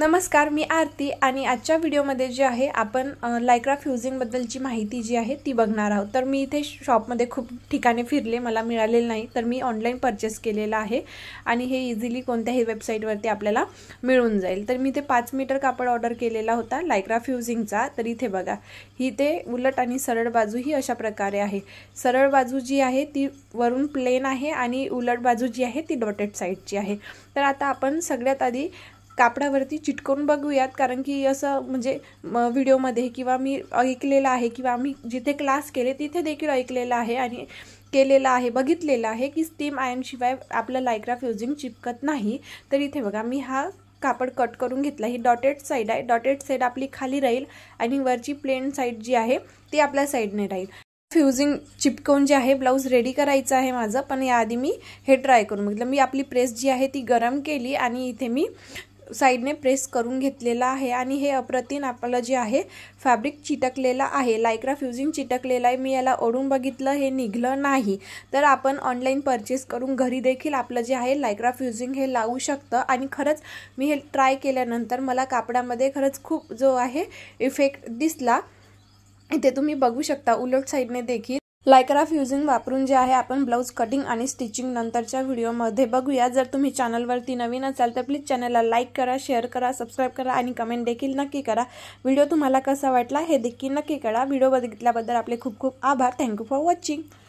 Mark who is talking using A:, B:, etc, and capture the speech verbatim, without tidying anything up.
A: नमस्कार, मी आरती आणि आजच्या व्हिडिओमध्ये जे आहे आपण लायक्रा फ्युजिंग बद्दलची माहिती जी आहे ती बघणार आहोत। तर मी इथे शॉपमध्ये खूप ठिकाणी फिरले, मला मिळालेलं नाही, तर मी ऑनलाइन परचेस केलेला आहे आणि हे इझिली कोणत्याही वेबसाईटवरती आपल्याला मिळून जाईल। तर मी ते पाच मीटर कापड ऑर्डर केलेला होता लायक्रा फ्युजिंगचा। तर इथे बघा, ही ते उलट आणि सरळ बाजू ही अशा प्रकारे आहे। सरळ बाजू जी आहे ती वरून प्लेन आहे आणि उलट बाजू जी आहे ती डॉटेड साइडची आहे। तर आता आपण सगळ्यात आधी कापडावरती चिटकवून बघूयात, कारण की असं म्हणजे व्हिडिओमध्ये किंवा मी ऐकलेलं आहे किंवा आम्ही जिथे क्लास केले तिथे देखील ऐकलेलं आहे आणि केलेलं आहे, बघितलेलं आहे की स्टीम आयर्न शिवाय आपलं लायक्रा फ्युजिंग चिपकत नाही। तर इथे बघा, मी हा कापड कट करून घेतला। ही डॉटेड साइड आहे, डॉटेड साइड आपली खाली राहील आणि वरची प्लेन साइड जी आहे ती आपल्या साइडने राहील। फ्युजिंग चिपकवून जे आहे ब्लाउज रेडी करायचं आहे माझं, पण याआधी मी हे ट्राय करून बघितलं। मी आपली प्रेस जी आहे ती गरम केली आणि इथे मी साइडने प्रेस करून घेतलेला आहे आणि हे अप्रतिम आपलं जे आहे फॅब्रिक चिटकलेला आहे, लायक्रा फ्युजिंग चिटकलेला आहे। मी याला ओढून बघितलं, हे निघलं नाही। तर आपण ऑनलाइन परचेस करून घरी देखील आपलं जे आहे लायक्रा फ्युजिंग हे लावू शकतं आणि खरंच मी हे ट्राय केल्यानंतर मला कापडामध्ये खरंच खूप जो आहे इफेक्ट दिसला। इथे तुम्ही बघू शकता उलट साइडने देखील लायक्रा फ्युजिंग वापरून जे आहे आपण ब्लाउज कटिंग आणि स्टिचिंग नंतरच्या व्हिडिओमध्ये बघूया। जर तुम्ही चॅनलवरती नवीन असाल तर प्लीज चॅनलला लाईक करा, शेअर करा, सबस्क्राइब करा आणि कमेंट देखील नक्की करा। व्हिडिओ तुम्हाला कसा वाटला हे देखील नक्की कळवा। व्हिडिओ बघितल्याबद्दल आपले खूप खूप आभार। Thank you for watching.